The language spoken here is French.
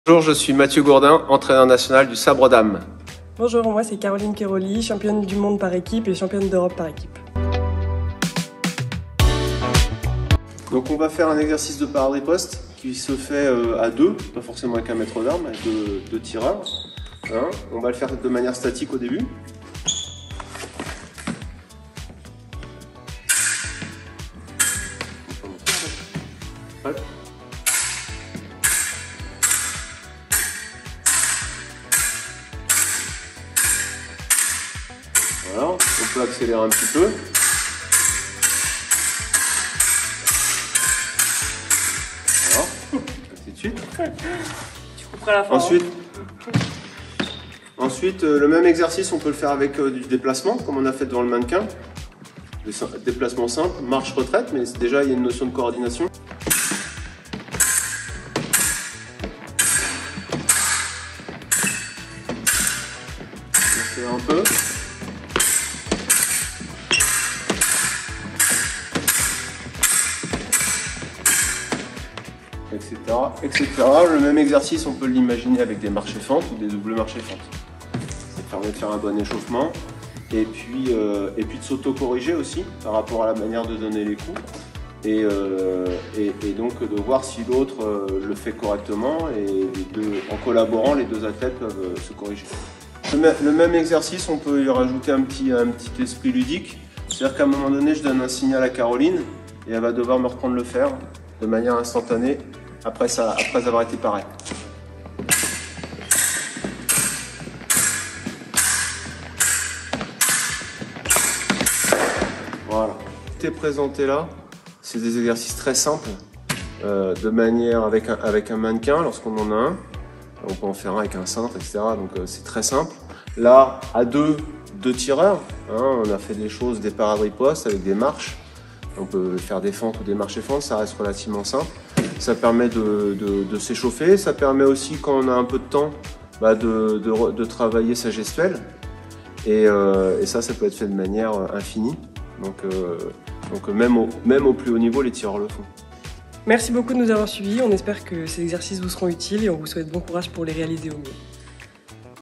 Bonjour, je suis Mathieu Gourdin, entraîneur national du sabre d'âme. Bonjour, moi c'est Caroline Keroli, championne du monde par équipe et championne d'Europe par équipe. Donc on va faire un exercice de parade-riposte qui se fait à deux, pas forcément avec un maître d'armes, avec deux tireurs. On va le faire de manière statique au début. Voilà, on peut accélérer un petit peu. Voilà, ainsi de suite. Tu couperas la fin. Ensuite, le même exercice, on peut le faire avec du déplacement, comme on a fait devant le mannequin. Déplacement simple, marche-retraite, mais déjà il y a une notion de coordination. On fait un peu. Etc. Le même exercice, on peut l'imaginer avec des marchés-fentes ou des doubles marchés-fentes. Ça permet de faire un bon échauffement et puis de s'auto-corriger aussi par rapport à la manière de donner les coups et donc de voir si l'autre le fait correctement et en collaborant, les deux athlètes peuvent se corriger. Le même exercice, on peut y rajouter un petit esprit ludique. C'est-à-dire qu'à un moment donné, je donne un signal à Caroline et elle va devoir me reprendre le fer de manière instantanée après avoir été pareil. Voilà. Ce qui est présenté là, c'est des exercices très simples, de manière avec un mannequin lorsqu'on en a un. On peut en faire un avec un cintre, etc. Donc c'est très simple. Là, à deux tireurs, on a fait des choses, des parade-ripostes avec des marches. On peut faire des fentes ou des marchés-fentes, ça reste relativement simple. Ça permet de s'échauffer, ça permet aussi quand on a un peu de temps de travailler sa gestuelle. Et ça peut être fait de manière infinie. Donc même au plus haut niveau, les tireurs le font. Merci beaucoup de nous avoir suivis, on espère que ces exercices vous seront utiles et on vous souhaite bon courage pour les réaliser au mieux.